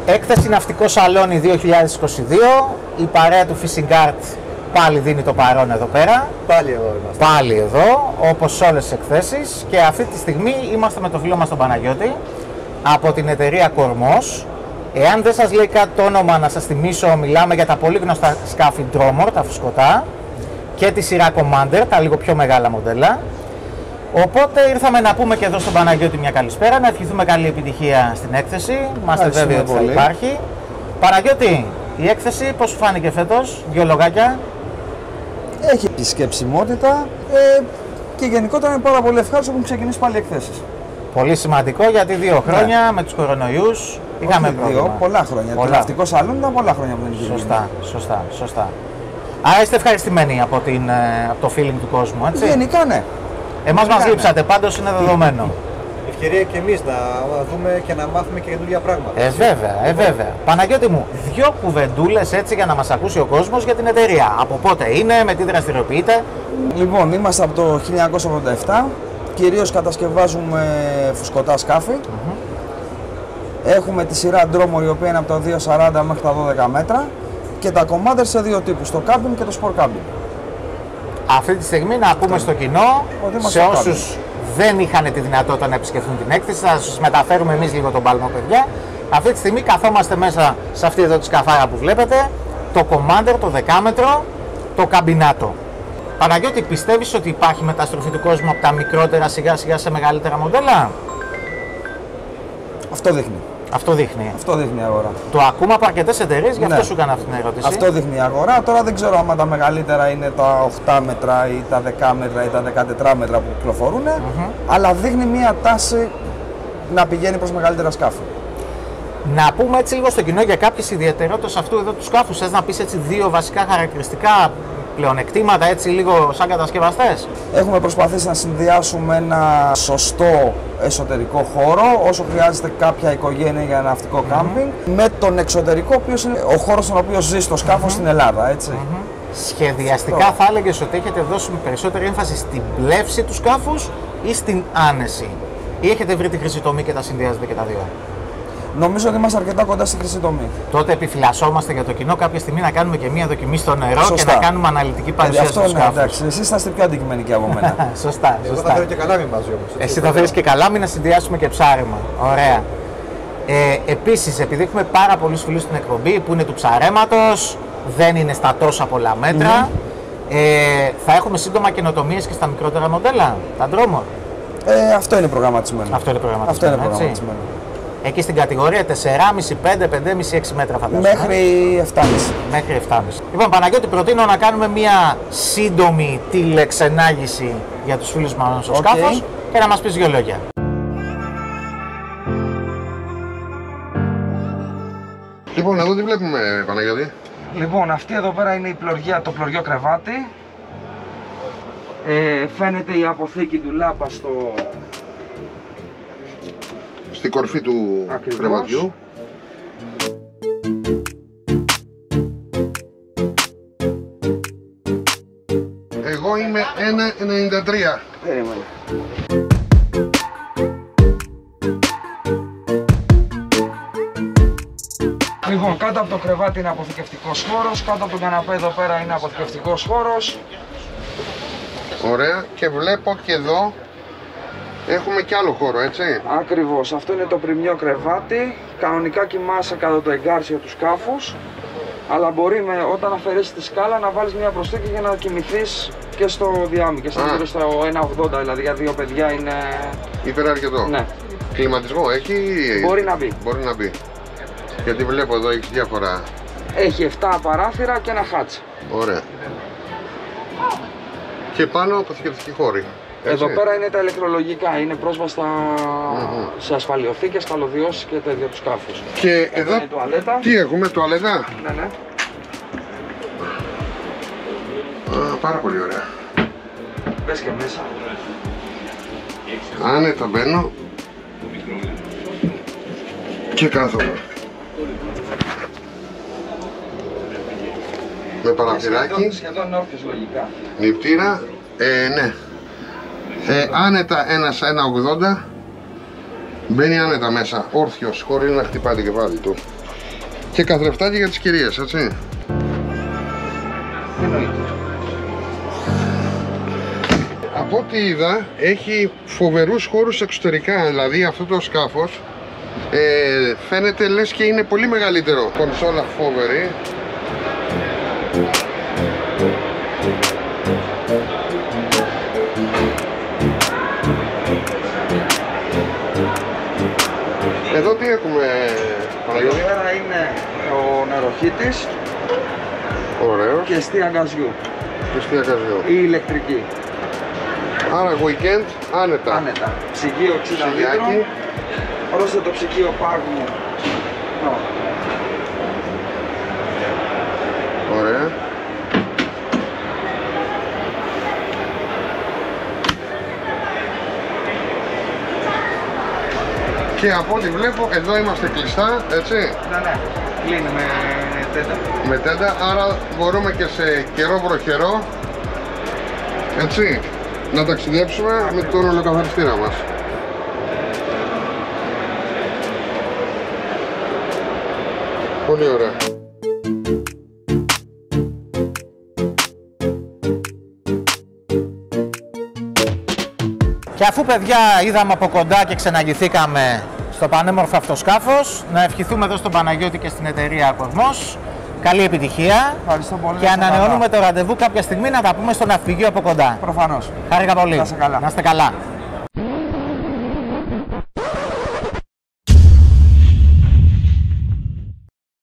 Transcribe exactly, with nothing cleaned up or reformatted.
Έκθεση Ναυτικό Σαλόνι δύο χιλιάδες είκοσι δύο. Η παρέα του Fishing Art πάλι δίνει το παρόν εδώ πέρα. Πάλι εδώ είμαστε. Πάλι εδώ, όπως όλες τις εκθέσεις. Και αυτή τη στιγμή είμαστε με το φίλο μας τον Παναγιώτη από την εταιρεία Κορμός. Εάν δεν σας λέει κάτι το όνομα, να σας θυμίσω, μιλάμε για τα πολύ γνωστά σκάφη Dromore, τα φουσκωτά, και τη σειρά Commander, τα λίγο πιο μεγάλα μοντέλα. Οπότε ήρθαμε να πούμε και εδώ στον Παναγιώτη μια καλησπέρα, να ευχηθούμε καλή επιτυχία στην έκθεση. Είμαστε βέβαιοι ότι θα υπάρχει. Παναγιώτη, η έκθεση πώς σου φάνηκε φέτος, δύο λογάκια? Έχει επισκεψιμότητα ε, και γενικότερα είναι πάρα πολύ ευχάριστο που έχουν ξεκινήσει πάλι εκθέσεις. Πολύ σημαντικό, γιατί δύο χρόνια ναι. με τους κορονοϊούς είχαμε Όχι πρόβλημα. Δύο, πολλά χρόνια. Πολλά. Το ναυτικό σαλόνι ήταν πολλά χρόνια που δεν είχε. Σωστά, σωστά, σωστά. Άρα είστε ευχαριστημένοι από, την, από το feeling του κόσμου, έτσι? Γενικά ναι. Εμάς μας λείψατε, πάντως είναι δεδομένο. Ευκαιρία και εμείς να δούμε και να μάθουμε και καινούργια πράγματα. Ε, βέβαια, ε, βέβαια. Παναγιώτη μου, δύο κουβεντούλες έτσι για να μας ακούσει ο κόσμος για την εταιρεία. Από πότε είναι, με τι δραστηριοποιείτε? Λοιπόν, είμαστε από το χίλια εννιακόσια ογδόντα επτά. Κυρίως κατασκευάζουμε φουσκωτά σκάφη. Mm-hmm. Έχουμε τη σειρά Dromore, η οποία είναι από τα δύο σαράντα μέχρι τα δώδεκα μέτρα. Και τα Commander σε δύο τύπους, το cabin και το sport cabin. Αυτή τη στιγμή να πούμε στο κοινό, σε όσους δεν είχαν τη δυνατότητα να επισκεφθούν την έκθεση, θα σας μεταφέρουμε εμείς λίγο τον παλμό, παιδιά. Αυτή τη στιγμή καθόμαστε μέσα σε αυτή εδώ τη σκαφάρα που βλέπετε, το Commander, το δεκάμετρο, το καμπινάτο. Παναγιώτη, πιστεύεις ότι υπάρχει μεταστροφή του κόσμου από τα μικρότερα σιγά σιγά σε μεγαλύτερα μοντέλα? Αυτό δείχνει. Αυτό δείχνει. Αυτό δείχνει η αγορά. Το ακούμε από αρκετές εταιρείες, γι' αυτό ναι. σου έκανα αυτή την ερώτηση. Αυτό δείχνει η αγορά. Τώρα δεν ξέρω αν τα μεγαλύτερα είναι τα οκτώ μέτρα ή τα δέκα μέτρα ή τα δεκατέσσερα μέτρα που κυκλοφορούν, mm-hmm. αλλά δείχνει μια τάση να πηγαίνει προς μεγαλύτερα σκάφη. Να πούμε έτσι λίγο στο κοινό για κάποιες ιδιαιτερότητες αυτού εδώ του σκάφους. Θες να πεις έτσι δύο βασικά χαρακτηριστικά, πλεονεκτήματα, έτσι λίγο σαν κατασκευαστές? Έχουμε προσπαθήσει να συνδυάσουμε ένα σωστό εσωτερικό χώρο, όσο χρειάζεται κάποια οικογένεια για ένα ναυτικό mm-hmm. κάμπινγκ, με τον εξωτερικό, ο οποίος είναι ο χώρος στον οποίο ζει το σκάφος mm-hmm. στην Ελλάδα, έτσι. Mm-hmm. Σχεδιαστικά θα έλεγες ότι έχετε δώσει περισσότερη έμφαση στην πλεύση του σκάφους ή στην άνεση, ή έχετε βρει τη χρυσή τομή και τα συνδυάζετε και τα δύο? Νομίζω ότι είμαστε αρκετά κοντά στη χρυσή τομή. Τότε επιφυλασσόμαστε για το κοινό κάποια στιγμή να κάνουμε και μία δοκιμή στο νερό. Σωστά. Και να κάνουμε αναλυτική παρουσίαση του σκάφους. Ναι, εντάξει, εσείς θα είστε πιο αντικειμενικοί από μένα. Σωστά. Εγώ θα φέρω και καλάμι μαζί όμως. Εσύ θα φέρεις και καλάμι να συνδυάσουμε και ψάρεμα. Ωραία. Ε, επίσης, επειδή έχουμε πάρα πολλούς φίλους στην εκπομπή που είναι του ψαρέματος, δεν είναι στα τόσα πολλά μέτρα, mm-hmm. ε, θα έχουμε σύντομα καινοτομίες και στα μικρότερα μοντέλα, τα Dromore. Ε, αυτό είναι προγραμματισμένο. Αυτό είναι προγραμματισμένο. Αυτό είναι προγραμματισμένο. Εκεί στην κατηγορία τέσσερα κόμμα πέντε, πέντε, πέντε κόμμα πέντε, έξι μέτρα φαντάζομαι. Μέχρι επτά κόμμα πέντε. Μέχρι επτά κόμμα πέντε. Λοιπόν, Παναγιώτη, προτείνω να κάνουμε μια σύντομη τηλεξενάγηση για τους φίλους μας στο okay. σκάφος και να μας πεις δύο λόγια. Λοιπόν, εδώ τι βλέπουμε, Παναγιώτη? Λοιπόν, αυτή εδώ πέρα είναι η πλωργία, το πλωριό κρεβάτι. Ε, φαίνεται η αποθήκη του λάπα στο... στην κορφή του ακριβώς. κρεβατιού. Εγώ είμαι ένα ενενήντα τρία. Περίμενε. Λοιπόν, κάτω από το κρεβάτι είναι αποθηκευτικός χώρος, κάτω από τον καναπέ εδώ πέρα είναι αποθηκευτικός χώρος. Ωραία, και βλέπω και εδώ έχουμε κι άλλο χώρο, έτσι. Ακριβώς, αυτό είναι το πριμιό κρεβάτι. Κανονικά κοιμάσαι κατά το εγκάρσιο του σκάφους, αλλά μπορεί με, όταν αφαιρέσεις τη σκάλα να βάλεις μια προσθήκη για να κοιμηθείς και στο διάμι και στο, στο ένα ογδόντα, δηλαδή για δύο παιδιά είναι... Υπεραρκετό. Ναι. Κλιματισμό έχει? Μπορεί να μπει. Μπορεί να μπει. Γιατί βλέπω εδώ έχει διάφορα... Έχει επτά παράθυρα και ένα χάτσι. Ωραία. Και πάνω αποθηκευτική χώρη. Εδώ πέρα είναι τα ηλεκτρολογικά, είναι πρόσβαστα mm-hmm. σε ασφαλιοθήκες, καλωδιώσεις και τέτοια του σκάφους. Και εδώ, εδώ είναι τουαλέτα. Τι έχουμε, τουαλέτα? Ναι, ναι. Α, πάρα πολύ ωραία. Μπες και μέσα. Άνετα μπαίνω και κάθομαι. Με παραθυράκι. Σχεδόν, σχεδόν όρθιος λογικά. Νηπτήρα, ε, ναι. Ε, άνετα ένας ένα ογδόντα. Μπαίνει άνετα μέσα, όρθιος, χωρίς να χτυπάει το κεφάλι του. Και καθρεφτάκι για τις κυρίες, έτσι. Από ό,τι είδα, έχει φοβερούς χώρους εξωτερικά, δηλαδή αυτό το σκάφος ε, φαίνεται λες και είναι πολύ μεγαλύτερο. Κονσόλα φοβερή. Εδώ τι έχουμε, Παναγιώτη? Εδώ πέρα είναι ο νεροχύτης. Ωραίο. Και εστία γκαζιού. Και εστία γκαζιού. Η ηλεκτρική. Άρα weekend άνετα. Άνετα. Ψυγείο εξήντα λίτρων. Πρόσθετο ψυγείο πάγου. No. Ωραία. Και από ό,τι βλέπω, εδώ είμαστε κλειστά, έτσι. Ναι, ναι. Κλείνει με τέντα. Με τέντα, άρα μπορούμε και σε καιρό βροχερό, έτσι, να ταξιδέψουμε με τον ολοκαθαριστήρα μας. Πολύ ωραία. Και αφού, παιδιά, είδαμε από κοντά και ξεναγηθήκαμε στο πανέμορφο αυτό σκάφος, να ευχηθούμε εδώ στον Παναγιώτη και στην εταιρεία Κορμός καλή επιτυχία. Ευχαριστώ πολύ. Και ανανεώνουμε το ραντεβού κάποια στιγμή να τα πούμε στο ναυπηγείο από κοντά. Προφανώς. Χάρηκα πολύ. Να είστε καλά. Να είστε καλά.